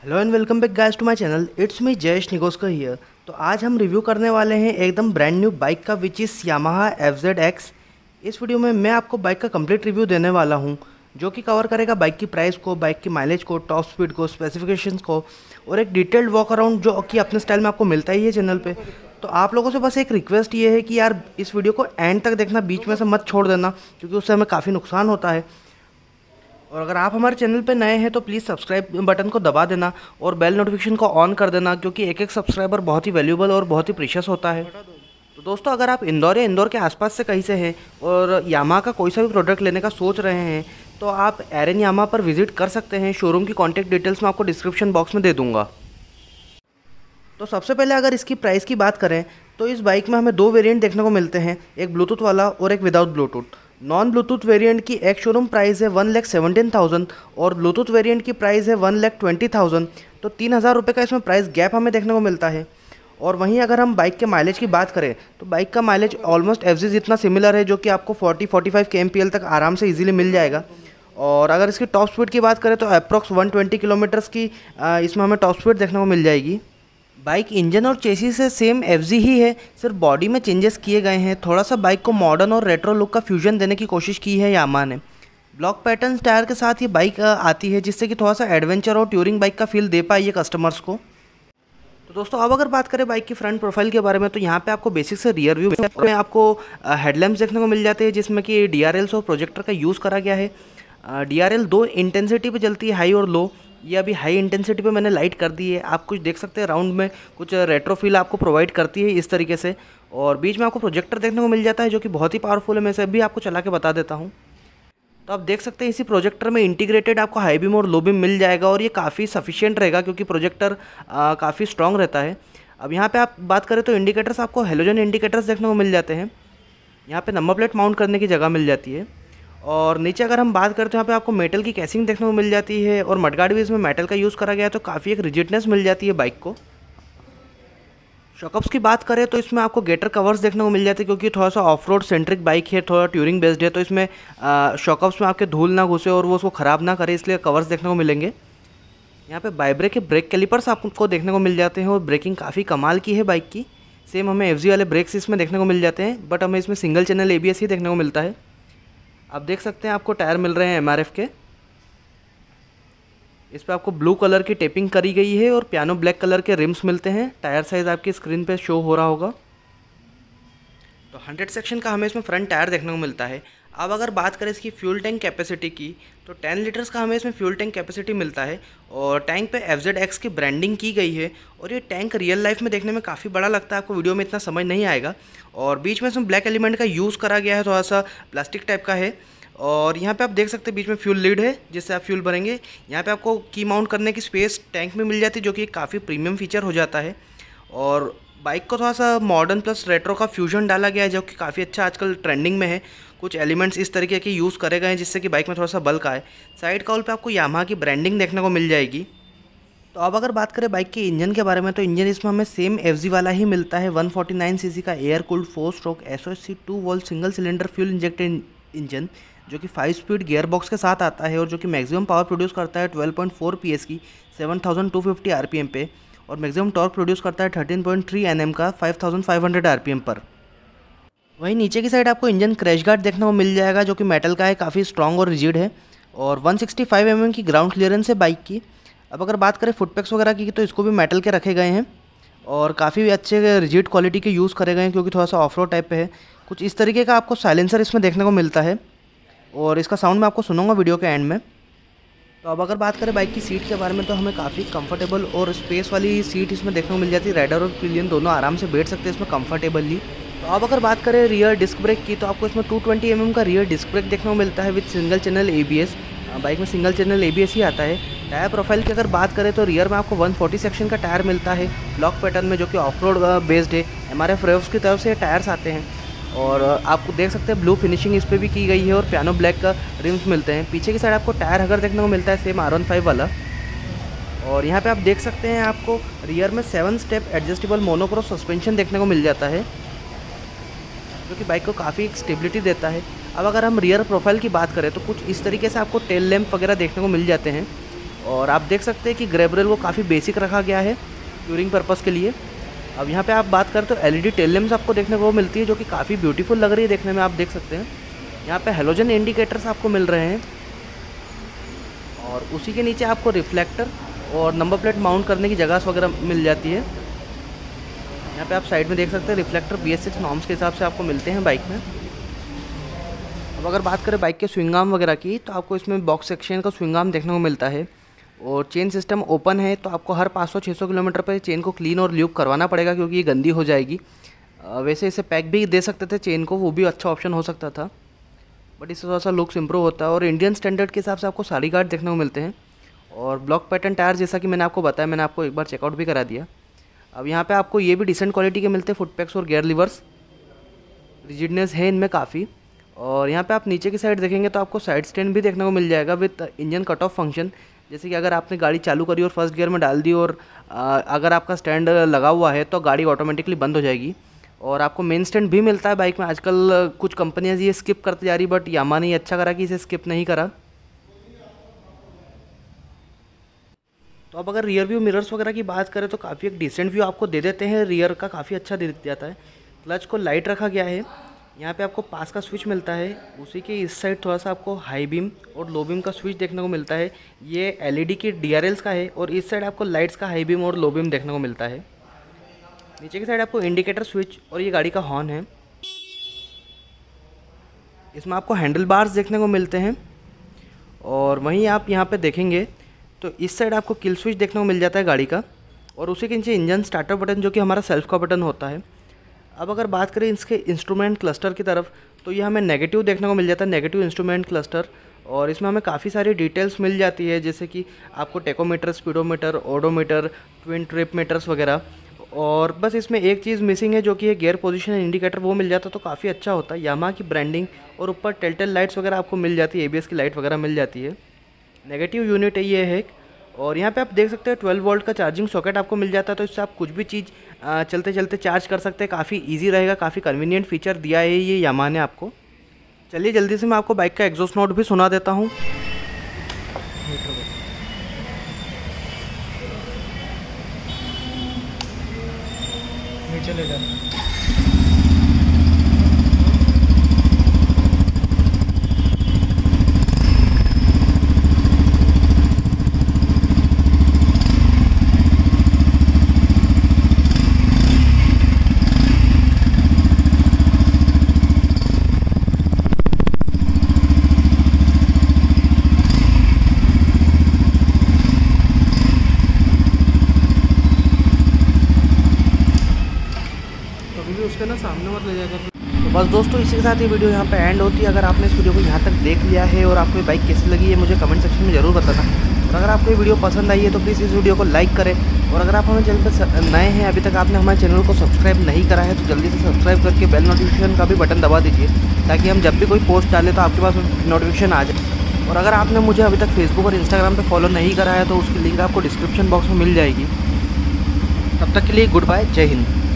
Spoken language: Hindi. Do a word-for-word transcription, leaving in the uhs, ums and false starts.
Hello and welcome back guys to my channel. It's me Jayesh Nigoskar here. तो आज हम रिव्यू करने वाले हैं एकदम ब्रांड न्यू बाइक का which is Yamaha F Z X. इस वीडियो में मैं आपको बाइक का कंप्लीट रिव्यू देने वाला हूं, जो कि कवर करेगा बाइक की प्राइस को, बाइक की माइलेज को, टॉप स्पीड को, स्पेसिफिकेशंस को और एक डिटेल्ड वॉक अराउंड जो कि अपने स्टाइल में आपको मिलता ही है चैनल पे। तो आप लोगों से बस एक रिक्वेस्ट ये है कि यार इस वीडियो को एंड तक देखना, बीच में से मत छोड़ देना, क्योंकि उससे हमें काफ़ी नुकसान होता है। और अगर आप हमारे चैनल पर नए हैं तो प्लीज़ सब्सक्राइब बटन को दबा देना और बेल नोटिफिकेशन को ऑन कर देना, क्योंकि एक एक सब्सक्राइबर बहुत ही वैल्यूबल और बहुत ही प्रीशियस होता है। तो दोस्तों, अगर आप इंदौर या इंदौर के आसपास से कहीं से हैं और यामाहा का कोई सा भी प्रोडक्ट लेने का सोच रहे हैं तो आप एरन यामाहा पर विजिट कर सकते हैं। शोरूम की कॉन्टैक्ट डिटेल्स मैं आपको डिस्क्रिप्शन बॉक्स में दे दूँगा। तो सबसे पहले अगर इसकी प्राइस की बात करें तो इस बाइक में हमें दो वेरिएंट देखने को मिलते हैं, एक ब्लूटूथ वाला और एक without Bluetooth. Non Bluetooth variant की एक शोरूम प्राइस है वन लैख सेवनटीन थाउजेंड और ब्लूटूथ वेरिएंट की प्राइस है वन लैख ट्वेंटी थाउजेंड। तो तीन हज़ार रुपये का इसमें प्राइस गैप हमें देखने को मिलता है। और वहीं अगर हम बाइक के माइलेज की बात करें तो बाइक का माइलेज ऑलमोस्ट एफ जी जितना सिमिलर है, जो कि आपको forty forty five K M P L तक आराम से इजीली मिल जाएगा। और अगर इसकी टॉप स्पीड की बात करें तो अप्रॉक्स वन ट्वेंटी किलोमीटर्स की इसमें हमें टॉप स्पीड देखने को मिल जाएगी। बाइक इंजन और चेसी से सेम एफ जी ही है, सिर्फ बॉडी में चेंजेस किए गए हैं। थोड़ा सा बाइक को मॉडर्न और रेट्रो लुक का फ्यूजन देने की कोशिश की है यामाहा ने। ब्लॉक पैटर्न टायर के साथ ये बाइक आती है, जिससे कि थोड़ा सा एडवेंचर और टूरिंग बाइक का फील दे पाई है कस्टमर्स को। तो दोस्तों, अब अगर बात करें बाइक की फ्रंट प्रोफाइल के बारे में तो यहाँ पे आपको बेसिक से रियर व्यू में आपको हेडलैम्प्स देखने को मिल जाते हैं, जिसमें कि डी आर एल्स और प्रोजेक्टर का यूज़ करा गया है। डी आर एल दो इंटेंसिटी पे चलती है, हाई और लो। ये अभी हाई इंटेंसिटी पे मैंने लाइट कर दी है। आप कुछ देख सकते हैं राउंड में कुछ रेट्रो फील आपको प्रोवाइड करती है इस तरीके से। और बीच में आपको प्रोजेक्टर देखने को मिल जाता है, जो कि बहुत ही पावरफुल है। मैं इसे भी आपको चला के बता देता हूँ। तो आप देख सकते हैं इसी प्रोजेक्टर में इंटीग्रेटेड आपको हाई बीम और लो बीम मिल जाएगा, और ये काफ़ी सफिशिएंट रहेगा क्योंकि प्रोजेक्टर काफ़ी स्ट्रॉन्ग रहता है। अब यहाँ पर आप बात करें तो इंडिकेटर्स आपको हेलोजन इंडिकेटर्स देखने को मिल जाते हैं। यहाँ पर नंबर प्लेट माउंट करने की जगह मिल जाती है। और नीचे अगर हम बात करें तो यहाँ पे आपको मेटल की कैसिंग देखने को मिल जाती है, और मडगार्ड भी इसमें मेटल का यूज़ करा गया है, तो काफ़ी एक रिजिडनेस मिल जाती है बाइक को। शॉकअप्स की बात करें तो इसमें आपको गेटर कवर्स देखने को मिल जाते हैं, क्योंकि थोड़ा सा ऑफ रोड सेंट्रिक बाइक है, थोड़ा ट्यूरिंग बेस्ड है, तो इसमें शॉकअप्स में आपके धूल ना घुसे और वो उसको ख़राब ना करे, इसलिए कवर्स देखने को मिलेंगे। यहाँ पे बाइब्रेक के ब्रेक कैलिपर्स आपको देखने को मिल जाते हैं, और ब्रेकिंग काफ़ी कमाल की है बाइक की। सेम हमें एफ जी वाले ब्रेक्स इसमें देखने को मिल जाते हैं, बट हमें इसमें single channel A B S ही देखने को मिलता है। आप देख सकते हैं आपको टायर मिल रहे हैं एम आर एफ के। इस पर आपको ब्लू कलर की टेपिंग करी गई है और पियानो ब्लैक कलर के रिम्स मिलते हैं। टायर साइज़ आपकी स्क्रीन पे शो हो रहा होगा। तो हंड्रेड सेक्शन का हमें इसमें फ्रंट टायर देखने को मिलता है। अब अगर बात करें इसकी फ्यूल टैंक कैपेसिटी की तो टेन लीटर्स का हमें इसमें फ्यूल टैंक कैपेसिटी मिलता है, और टैंक पे एफ जेड एक्स की ब्रांडिंग की गई है। और ये टैंक रियल लाइफ में देखने में काफ़ी बड़ा लगता है, आपको वीडियो में इतना समझ नहीं आएगा। और बीच में इसमें ब्लैक एलिमेंट का यूज़ करा गया है, थोड़ा सा प्लास्टिक टाइप का है। और यहाँ पे आप देख सकते हैं बीच में फ्यूल लीड है, जिससे आप फ्यूल भरेंगे। यहाँ पे आपको की माउंट करने की स्पेस टैंक में मिल जाती है, जो कि काफ़ी प्रीमियम फीचर हो जाता है। और बाइक को थोड़ा सा मॉडर्न प्लस रेट्रो का फ्यूजन डाला गया है, जो कि काफ़ी अच्छा आजकल ट्रेंडिंग में है। कुछ एलिमेंट्स इस तरीके के यूज़ करे गए हैं, जिससे कि बाइक में थोड़ा सा बल्क आए। साइड काउल पे आपको यामाहा की ब्रांडिंग देखने को मिल जाएगी। तो अब अगर बात करें बाइक के इंजन के बारे में तो इंजन इसमें हमें सेम एफ जी वाला ही मिलता है। One forty nine C C का air cooled four stroke S O H C two valve single cylinder fuel injected engine, जो कि फाइव स्पीड गियर बॉक्स के साथ आता है, और जो कि मैक्सिमम पावर प्रोड्यूस करता है twelve point four P S की seven thousand two fifty R P M पे, और मैक्सिमम टॉर्क प्रोड्यूस करता है thirteen point three N M का five thousand five hundred R P M पर। वहीं नीचे की साइड आपको इंजन क्रैश गार्ड देखने को मिल जाएगा, जो कि मेटल का है, काफ़ी स्ट्रॉन्ग और रिजिड है, और one sixty five M M की ग्राउंड क्लियरेंस है बाइक की। अब अगर बात करें फुटपैक्स वगैरह की तो इसको भी मेटल के रखे गए हैं, और काफ़ी अच्छे रिजिड क्वालिटी के यूज़ करे गए हैं, क्योंकि थोड़ा सा ऑफ रोड टाइप पे है। कुछ इस तरीके का आपको साइलेंसर इसमें देखने को मिलता है, और इसका साउंड मैं आपको सुनाऊंगा वीडियो के एंड में। तो अब अगर बात करें बाइक की सीट के बारे में तो हमें काफ़ी कंफर्टेबल और स्पेस वाली सीट इसमें देखने को मिल जाती है। राइडर और पिलियन दोनों आराम से बैठ सकते हैं इसमें कंफर्टेबली। तो अब अगर बात करें रियर डिस्क ब्रेक की तो आपको इसमें टू ट्वेंटी एम एम का रियर डिस्क ब्रेक देखने को मिलता है with single channel A B S. Bike में single channel A B S ही आता है। टायर प्रोफाइल की अगर बात करें तो रियर में आपको वन फोर्टी सेक्शन का टायर मिलता है ब्लॉक पैटर्न में, जो कि ऑफ रोड बेस्ड है। एम आर एफ रेव्स की तरफ से टायर्स आते हैं, और आपको देख सकते हैं ब्लू फिनिशिंग इस पर भी की गई है, और पियानो ब्लैक का रिम्स मिलते हैं। पीछे की साइड आपको टायर हगर देखने को मिलता है सेम आर वन फाइव वाला। और यहाँ पे आप देख सकते हैं आपको रियर में seven step adjustable monocross suspension देखने को मिल जाता है, जो कि बाइक को काफ़ी स्टेबिलिटी देता है। अब अगर हम रियर प्रोफाइल की बात करें तो कुछ इस तरीके से आपको टेल लैंप वगैरह देखने को मिल जाते हैं, और आप देख सकते हैं कि ग्रैब रेल को काफ़ी बेसिक रखा गया है टूरिंग पर्पज़ के लिए। अब यहाँ पे आप बात करें तो एलईडी टेल लैम्प्स आपको देखने को मिलती है, जो कि काफ़ी ब्यूटीफुल लग रही है देखने में। आप देख सकते हैं यहाँ पे हेलोजन इंडिकेटर्स आपको मिल रहे हैं, और उसी के नीचे आपको रिफ्लेक्टर और नंबर प्लेट माउंट करने की जगह वगैरह मिल जाती है। यहाँ पे आप साइड में देख सकते हैं reflector B S six norms के हिसाब से आपको मिलते हैं बाइक में। अब अगर बात करें बाइक के स्विंग आर्म वगैरह की, तो आपको इसमें बॉक्स सेक्शन का स्विंग आर्म देखने को मिलता है, और चेन सिस्टम ओपन है, तो आपको हर पाँच सौ छह सौ किलोमीटर पर चेन को क्लीन और ल्यूब करवाना पड़ेगा, क्योंकि ये गंदी हो जाएगी। वैसे इसे पैक भी दे सकते थे चेन को, वो भी अच्छा ऑप्शन हो सकता था, बट इससे थोड़ा सा लुक्स इंप्रूव होता है। और इंडियन स्टैंडर्ड के हिसाब से आपको साड़ी गार्ड देखने को मिलते हैं, और ब्लॉक पैटर्न टायर, जैसा कि मैंने आपको बताया, मैंने आपको एक बार चेकआउट भी करा दिया। अब यहाँ पे आपको ये भी डिसेंट क्वालिटी के मिलते हैं फुट पैक्स और गियर लिवर्स, रिजिडनेस है इनमें काफ़ी। और यहाँ पे आप नीचे की साइड देखेंगे तो आपको साइड स्टैंड भी देखने को मिल जाएगा with engine cut off function. जैसे कि अगर आपने गाड़ी चालू करी और फर्स्ट गियर में डाल दी, और आ, अगर आपका स्टैंड लगा हुआ है तो गाड़ी ऑटोमेटिकली बंद हो जाएगी। और आपको मेन स्टैंड भी मिलता है बाइक में। आजकल कुछ कंपनियाँ ये स्किप करती जा रही, बट यामा ने अच्छा करा कि इसे स्किप नहीं करा। तो अब अगर रियर व्यू मिरर्स वगैरह की बात करें तो काफ़ी एक डिसेंट व्यू आपको दे देते हैं, रियर का काफ़ी अच्छा दे जाता है। क्लच को लाइट रखा गया है, यहाँ पे आपको पास का स्विच मिलता है, उसी के इस साइड थोड़ा सा आपको हाई बीम और लो बीम का स्विच देखने को मिलता है। ये एलईडी की डीआरएल्स का है, और इस साइड आपको लाइट्स का हाई बीम और लो बीम देखने को मिलता है। नीचे की साइड आपको इंडिकेटर स्विच और ये गाड़ी का हॉर्न है। इसमें आपको हैंडल बार्स देखने को मिलते हैं, और वहीं आप यहाँ पे देखेंगे तो इस साइड आपको किल स्विच देखने को मिल जाता है गाड़ी का, और उसी के नीचे इंजन स्टार्टर बटन, जो कि हमारा सेल्फ का बटन होता है। अब अगर बात करें इसके इंस्ट्रूमेंट क्लस्टर की तरफ, तो ये हमें नेगेटिव देखने को मिल जाता है, नेगेटिव इंस्ट्रूमेंट क्लस्टर। और इसमें हमें काफ़ी सारी डिटेल्स मिल जाती है, जैसे कि आपको tachometer, speedometer, odometer, twin trip meters वगैरह। और बस इसमें एक चीज़ मिसिंग है, जो कि है गियर पोजीशन इंडिकेटर, वो मिल जाता तो काफ़ी अच्छा होता है। यामाहा की ब्रांडिंग, और ऊपर टेलटेल लाइट्स वगैरह आपको मिल जाती है, एबीएस की लाइट वगैरह मिल जाती है। नेगेटिव यूनिट है ये है। और यहाँ पे आप देख सकते हैं ट्वेल्व वोल्ट का चार्जिंग सॉकेट आपको मिल जाता है, तो इससे आप कुछ भी चीज़ चलते चलते चार्ज कर सकते हैं। काफ़ी इजी रहेगा, काफ़ी कन्वीनियंट फीचर दिया है ये यामाहा ने आपको। चलिए जल्दी से मैं आपको बाइक का एग्जॉस्ट नोट भी सुना देता हूँ। नीचे ले जा। उसके ना सामने मत ले जाएगा। तो बस दोस्तों, इसी के साथ ये वीडियो यहाँ पे एंड होती है। अगर आपने इस वीडियो को यहाँ तक देख लिया है और आपको ये बाइक कैसी लगी है, मुझे कमेंट सेक्शन में ज़रूर बताना। और अगर आपको ये वीडियो पसंद आई है तो प्लीज़ इस वीडियो को लाइक करें। और अगर आप हमारे चैनल पर नए हैं, अभी तक आपने हमारे चैनल को सब्सक्राइब नहीं करा है, तो जल्दी से सब्सक्राइब करके बेल नोटिफिकेशन का भी बटन दबा दीजिए, ताकि हम जब भी कोई पोस्ट डालें तो आपके पास नोटिफिकेशन आ जाए। और अगर आपने मुझे अभी तक फेसबुक और इंस्टाग्राम पर फॉलो नहीं करा है, तो उसकी लिंक आपको डिस्क्रिप्शन बॉक्स में मिल जाएगी। तब तक के लिए गुड बाय, जय हिंद।